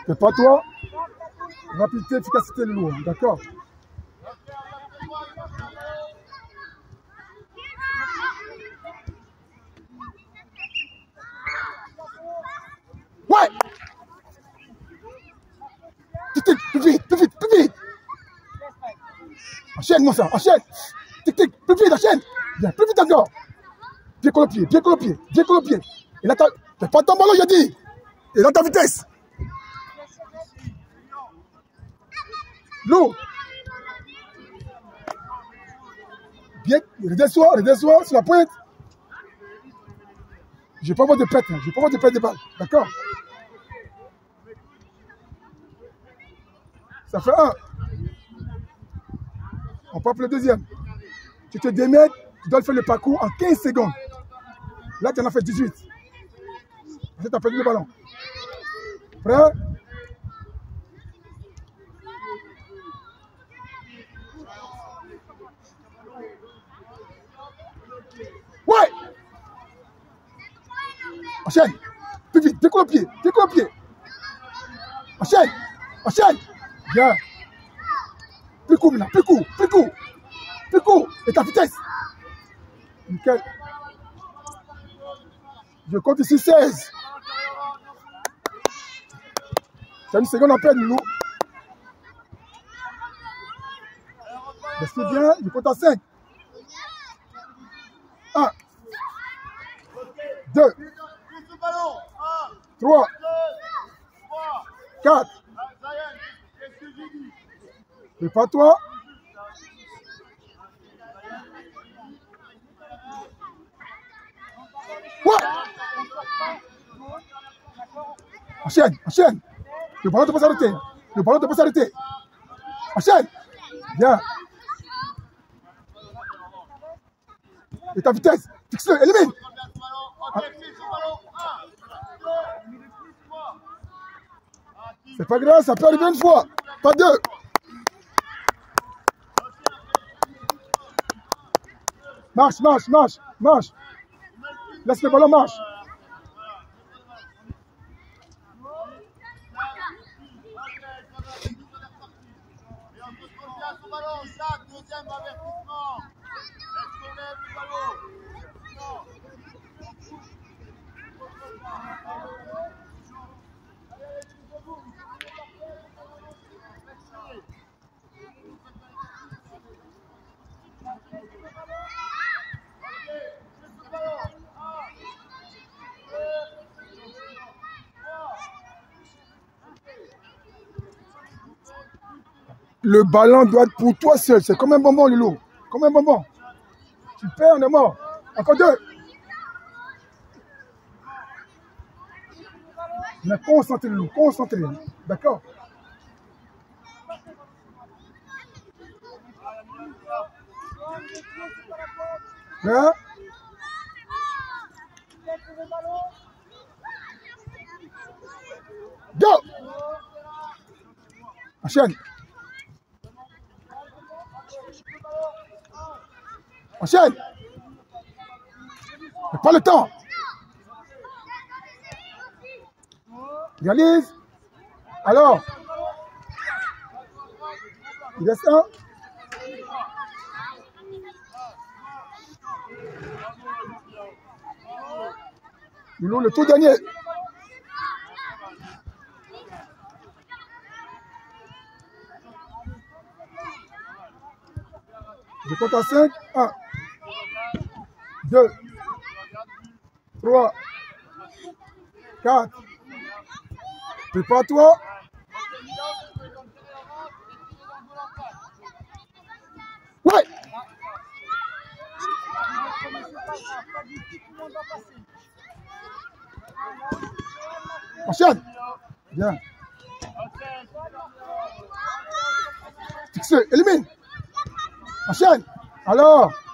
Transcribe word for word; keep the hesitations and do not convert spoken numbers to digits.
Prépare-toi. Rapidité, efficacité, le lourd. D'accord? Ouais! Tic, tic, plus vite, plus vite, plus vite! Enchaîne, mon sang, enchaîne! Tic, tic, plus vite, enchaîne! Bien, plus vite encore! Bien colle au pied, bien colle au pied, bien colle au pied. Et là, t'as... Fais pas ton ballon, j'ai dit! Et là, ta vitesse! Lourd! Bien, redescends, redescends sur la pointe. Je vais pas avoir de pète, je vais pas avoir de pète de balle, d'accord? Ça fait un. On part pour le deuxième. Tu te démènes, tu dois faire le parcours en quinze secondes. Là, tu en as fait dix-huit. Tu as perdu le ballon. Prêt? Ouais! Enchaîne! Plus vite, décolle au pied, décolle au pied. Enchaîne! Enchaîne! Bien. Plus court maintenant, plus court, plus court. Plus court. Et ta vitesse. Nickel. Je compte ici seize. C'est une seconde à peine, Loulou. Restez bien, je compte à cinq. un. deux. trois. quatre. Prépare-toi. Ouais. Enchaîne, enchaîne. Le ballon ne peut pas s'arrêter. Le ballon ne peut pas s'arrêter. Enchaîne. Bien. Et ta vitesse. Fixe-le, élimine. C'est pas grave, ça peut arriver une fois. Pas deux. Marche, marche, marche, marche. Laisse le ballon, marche. Le ballon doit être pour toi seul. C'est comme un bonbon, Lilo. Comme un bonbon. Tu perds, on est mort. Encore deux. Mais concentrez, Lilo. Concentrez. D'accord? Là. Go! Enchaîne. Enchaîne. Mais pas le temps. Réalise. Alors. Il reste un. Loulou, le tout dernier. Je compte à cinq. un. deux. trois. quatre. Prépare-toi. Ouais. Enchaîne. Bien. Fixe, élimine. Enchaîne. Alors.